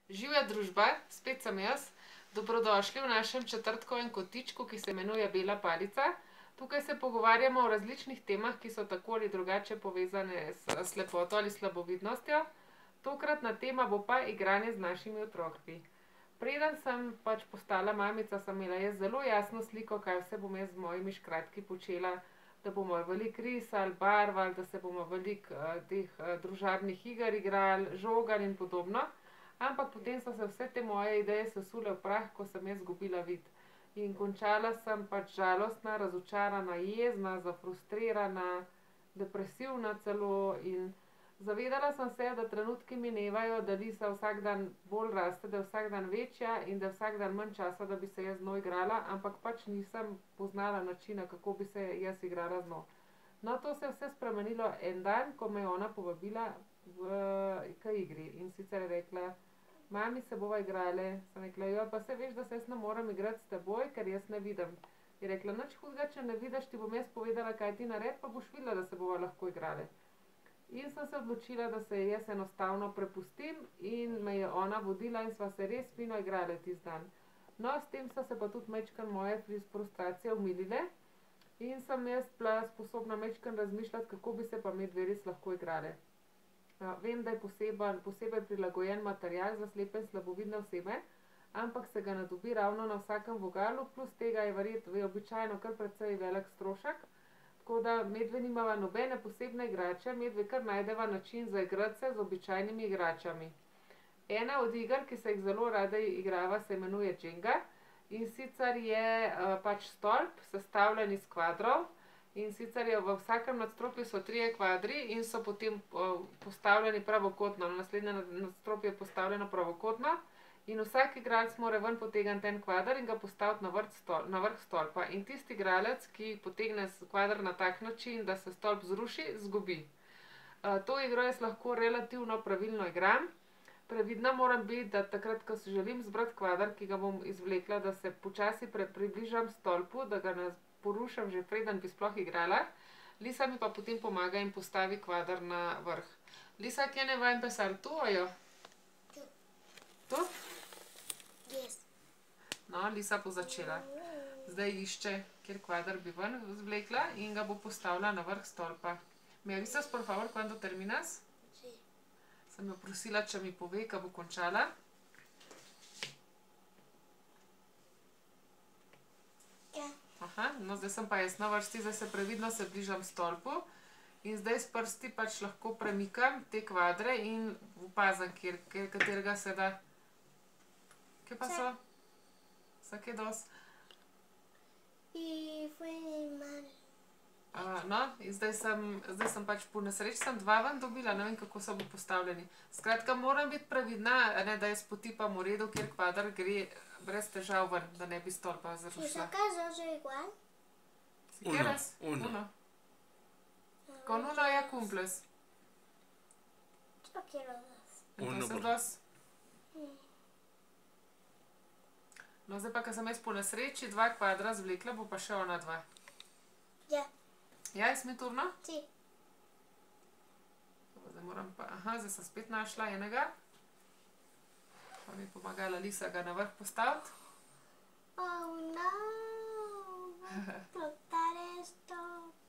Živja družba, spet sem jaz. Dobrodošli v našem četrtkovem kotičku, ki se imenuje Bela palica. Tukaj se pogovarjamo o različnih temah, ki so tako ali drugače povezane s slepoto ali slabovidnostjo. Tokratna tema bo pa igranje z našimi otroki. Preden sem pač postala mamica, sem imela jaz zelo jasno sliko, kaj vse bom jaz z mojimi škratki počela, da bomo veliko risali, barvali, da se bomo veliko teh družabnih iger igrali, žogali in podobno. Ampak potem so se vse te moje ideje sesule v prah, ko sem jaz izgubila vid. In končala sem pač žalostna, razočarana, jezna, zafrustrirana, depresivna celo. In zavedala sem se, da trenutki minevajo, da Lisa vsak dan bolj raste, da je vsak dan večja in da je vsak dan manj časa, da bi se jaz z njo igrala, ampak pač nisem poznala načina, kako bi se jaz igrala z njo. No, to se je vse spremenilo en dan, ko me je ona povabila k igri in sicer je rekla: "Mami, se bova igrale." Sem rekla: "Jo, pa se veš, da se jaz ne morem igrati s teboj, ker jaz ne vidim." Je rekla: "Nič hudega, če ne vidiš, ti bom jaz povedala, kaj ti naredi, pa boš videla, da se bova lahko igrale." In sem se odločila, da se jaz enostavno prepustim in me je ona vodila in sva se res fino igrale tisti dan. No, s tem so se pa tudi majčkeno moje frustracije umilile in sem jaz bila sposobna majčkeno razmišljati, kako bi se pa medve res lahko igrale. Vem, da je posebej prilagojen material za slepe in slabovidne osebe, ampak se ga ne dobi ravno na vsakem vogalu, plus tega je običajno kar precej velik strošek. Tako da medve nimava nobene posebne igrače, medve kar najdeva način za igrati se z običajnimi igračami. Ena od iger, ki se jih zelo rade igrava, se imenuje Jenga in sicer je pač stolp sestavljen iz kvadrov. In sicer je v vsakem nadstropju so 3 kvadri in so potem postavljeni pravokotno. Naslednje nadstropje je postavljeno pravokotno in vsak igralec mora ven potegniti en kvader in ga postaviti na vrh stolpa. In tisti igralec, ki potegne kvader na tak način, da se stolp zruši, izgubi. To igro jaz lahko relativno pravilno igram. Previdna moram biti, da takrat, ko se želim zbrati kvader, ki ga bom izvlekla, da se počasi približam stolpu, da ga ne porušam že preden bi sploh igrala. Lisa mi pa potem pomaga in postavi kvader na vrh. Lisa, kje ne va empezar? Tu o jo? Tu. Tu? Yes. No, Lisa bo začela. Zdaj išče, kjer kvader bi ven zvlekla in ga bo postavila na vrh stolpa. ¿Me avisas, por favor, cuando terminas? Sí. Sem jo prosila, če mi pove, ko bo končala. Ja. Aha, no zdaj sem pa jaz na vrsti, zdaj se previdno se bližam stolpu in zdaj s prsti pač lahko premikam te kvadre in opazim, katerega se da. Kje pa so? So kje dos? Y fue mal. No, in zdaj sem pač po nesreči sem 2 ven dobila, ne vem, kako so bo postavljeni. Skratka, moram biti previdna, ne, da jaz potipam v redu, kjer kvader gre brez težav ven, da ne bi stolpa Si zrušila. sacas 2 igual. Si quieres? Uno. Con uno ya cumples. Yo quiero 2. Entonces Uno. 2. No, zdaj pa, ko sem jaz po nesreči 2 kvadra zvlekla, bo pa še ona 2. Ya. Ja, je smiturno? Sí. Zdaj moram pa, zdaj sem spet našla enega. Pa mi je pomagala Lisa ga na vrh postaviti. Oh no. Va a explotar esto.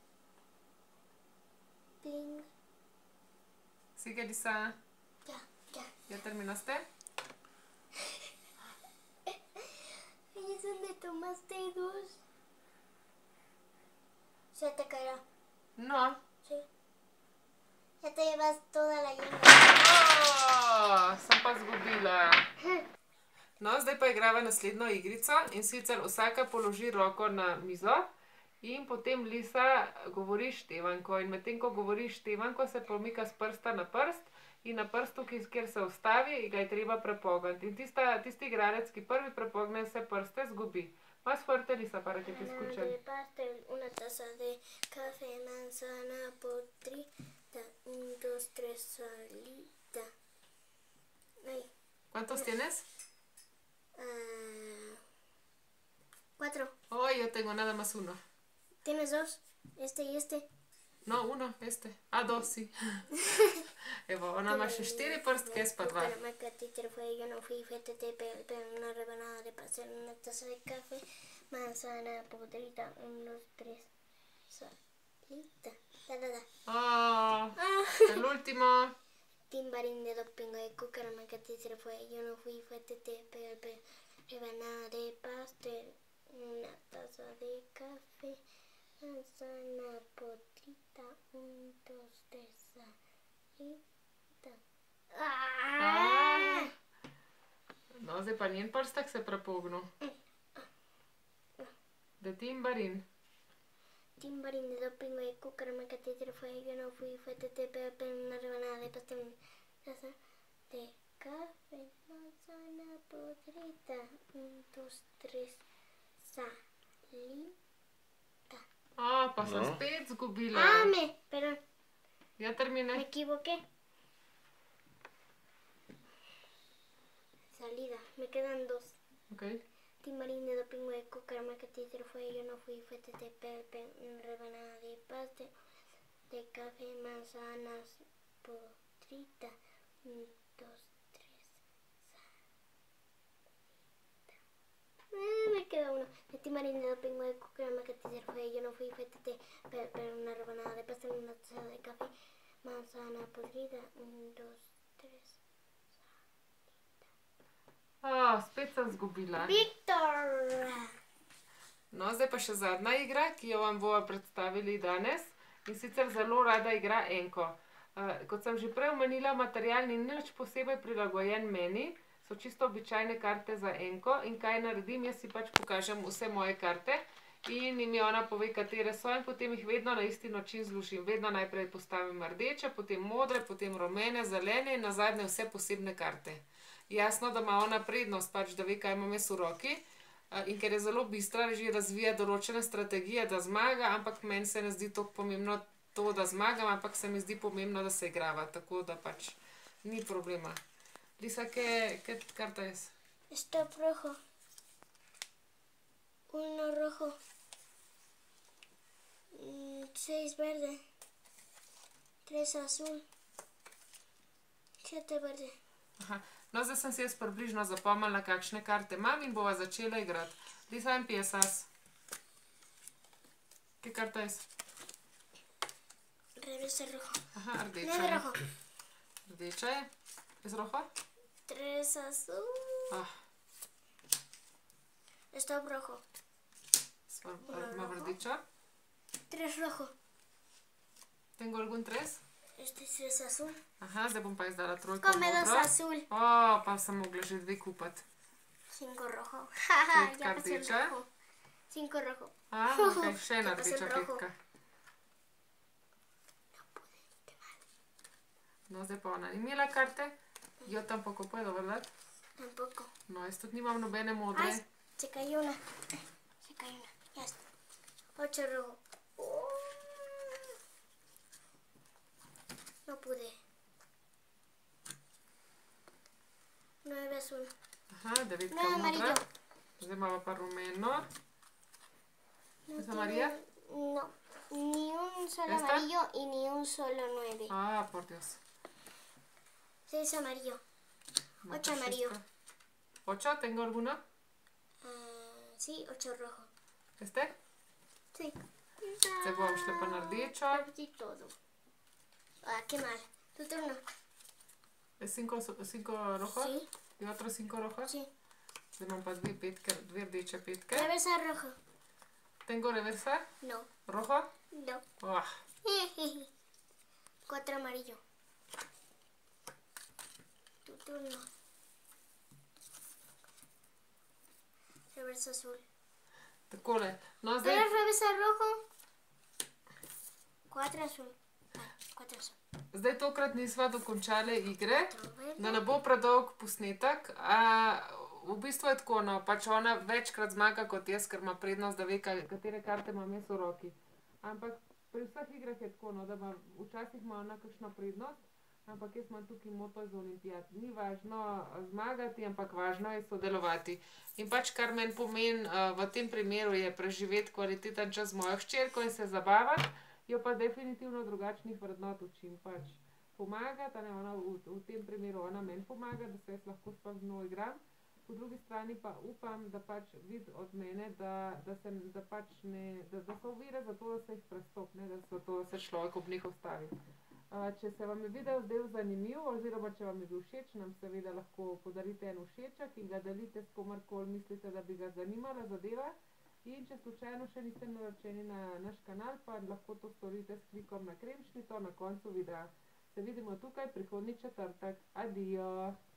Ping. Sigue, Lisa. Ya, ya. ¿Ya terminaste? Ahí es donde tomaste 2. Se te caerá. No. Sí. Ya te llevas toda la llena. Sem pa izgubila. No, zdaj pa igrava naslednjo igrico in sicer vsaka položi roko na mizo in potem Lisa govori števanko. In medtem, ko govori števanko, se pomika s prsta na prst in na prstu, kjer se ustavi, ga je treba prepogniti. In tisti igralec, ki prvi prepogne vse prste, izgubi. Más fuerte, Lisa, para que te escuchen. De pastel, una taza de café, manzana podrida, 1, 2, 3, salida. Ay. ¿Cuántos tienes? 4. Oh, yo tengo nada más 1. ¿Tienes 2? Este y este. No, uno, este. A, dos, sí. Evo, ona ima še 4 prstke, jaz pa 2. Cucaramática, títere fue, yo no fui, FTT, una rebanada de pastel, una taza de café, manzana podrida, 1, 2, 3, salita, Oh, el último. Timbarín de dopingo de cucaramática, títere fue, yo no fui, FTT, rebanada de pastel, una taza de café, manzana podrida, 1, 2, 3, salita. No, zdaj pa njen prstek se prepognil. De Timbarin. Timbarín de dopingo de cucaramática, títere fue, yo no fui, FTT, una rebanada de pastel, una taza de café, manzana podrida, 1, 2, 3, salita. Pa sem No. spet zgubila. Perdón, Ja, me termine. equivoqué. Salida, me quedan 2. Ok. Timbarín de dopingo de cucaramática, títere fue, yo no fui, FTT, una rebanada de pastel, de café, manzanas podrida, 1, 2, 3, salida. Me queda uno. De Timbarín de dopingo de cucaramática, títere fue, yo no fui, FTT, una rebanada de pastel, una taza de café, manzana podrida, 1, 2, 3. Spet sem zgubila. Victor! No, zdaj pa še zadnja igra, ki jo vam bova predstavili danes. In sicer zelo rada igra enko. Kot sem že prej omenila, material ni nič posebej prilagojen meni. So čisto običajne karte za enko. In kaj naredim? Jaz si pač pokažem vse moje karte in mi ona pove, katere so, in potem jih vedno na isti način zložim. Vedno najprej postavim rdeče, potem modre, potem rumene, zelene in nazadnje vse posebne karte. Jasno, da ima ona prednost, pač, da ve, kaj imam jaz v roki. In ker je zelo bistra, že razvija določene strategije, da zmaga, ampak meni se ne zdi toliko pomembno to, da zmagam, ampak se mi zdi pomembno, da se igrava. Tako da pač ni problema. Lisa, ¿qué carta es? Stop rojo. 1 rojo. 6 verde. 3 azul. 7 verde. Aha. No, zdaj sem si jaz približno zapomnila, kakšne karte imam in bova začela igrati. Lisa, empiezas. ¿Qué carta es? Reversa rojo. Aha, No rdeča es je. rojo. Rdeča je. Es rojo? 3 azul. Stop rojo. Imam rdečo. 3 rojo. Tengo algún 3? Este es 3 azul. Aha, zdaj bom pa izdala trojko Come 2 modro. azul. Pa sem mogla že 2 kupiti. 5 rojo. Jaja, Petka ya pasé el rdeča. rojo. 5 rojo. Ok, še ena Ya pasé el rdeča rojo. petka. No, zdaj pa ona ni imela karte. Yo tampoco puedo, ¿verdad? Tampoco. No, jaz tudi nimam nobene modre. Ay, se cayó una. Se cayó una. Ya está. 8 rojo. No pude. 9 azul. Aha, 9 No, amarillo. modra. Zdaj imamo pa rumeno. No ¿Es amarilla? No. Ni un solo ¿Esta? amarillo y ni un solo 9. Por Dios. 6 amarillo. No, 8 pa amarillo. 8, ¿tengo alguno? Sí, 8 rojo. Este? Sí. Zdaj bom šla pa na rdečo. Perdí todo. Qué mal. Tu turno. ¿Es 5 rojo? Sí. ¿Y otro 5 rojo? Sí. Zdaj imam pa 2 petke, 2 rdeče petke. Reversa rojo. ¿Tengo reversa? No. ¿Rojo? No. 4 amarillo. Tu turno. Reversa azul. Takole. No, zdaj... ¿Quieres reversa rojo? 4 azul. 4 azul. Zdaj tokrat nisva dokončali igre, 4 verde. da ne bo predolg posnetek. V bistvu je tako, no, pač ona večkrat zmaga kot jaz, ker ima prednost, da ve, katere karte imam jaz v roki. Ampak pri vseh igrah je tako, no, da včasih ima ona kakšno prednost, ampak jaz imam tukaj moto za olimpijat. Ni važno zmagati, ampak važno je sodelovati. In pač kar meni pomeni v tem primeru je preživeti kvaliteten čas z mojo hčerko in se zabavati. jo pa definitivno drugačnih vrednot učim. Pač pomagati, a ne, ona v tem primeru ona meni pomaga, da se jaz lahko sploh z njo igram. Po drugi strani pa upam, da pač vidi od mene, da so ovire za to, da se jih prestopi, ne, da so to, da se človek ob njih ustavi. Če se vam je video zdel zanimiv oziroma če vam je bil všeč, nam seveda lahko podarite en všeček in ga delite s komarkoli mislite, da bi ga zanimala zadeva. In če slučajno še niste naročeni na naš kanal, pa lahko to storite s klikom na kremšnito na koncu videa. Se vidimo tukaj prihodnji četrtek. Adijo!